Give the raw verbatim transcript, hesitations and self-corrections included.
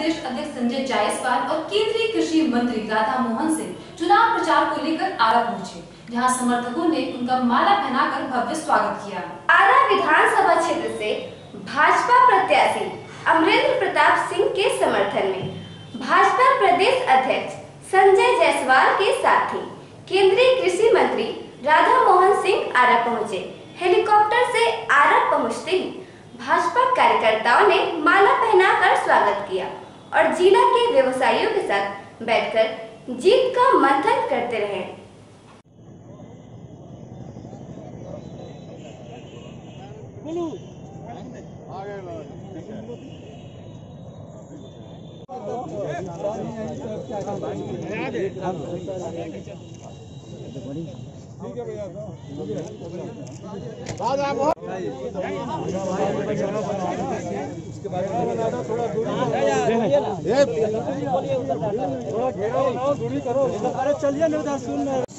प्रदेश अध्यक्ष संजय जायसवाल और केंद्रीय कृषि मंत्री राधा मोहन सिंह चुनाव प्रचार को लेकर आरा पहुंचे, जहां समर्थकों ने उनका माला पहनाकर भव्य स्वागत किया। आरा विधानसभा क्षेत्र से भाजपा प्रत्याशी अमरेंद्र प्रताप सिंह के समर्थन में भाजपा प्रदेश अध्यक्ष संजय जायसवाल के साथ ही केंद्रीय कृषि मंत्री राधा मोहन सिंह आरा पहुंचे। हेलीकॉप्टर से आरा पहुंचते ही भाजपा कार्यकर्ताओं ने माला पहनाकर स्वागत किया और जिला के व्यवसायियों के साथ बैठकर जीत का मंथन करते रहे। ठीक है भैया उसके बाद थोड़ा दूरी थोड़ा घेराव दूरी करो। अरे चलिए सुन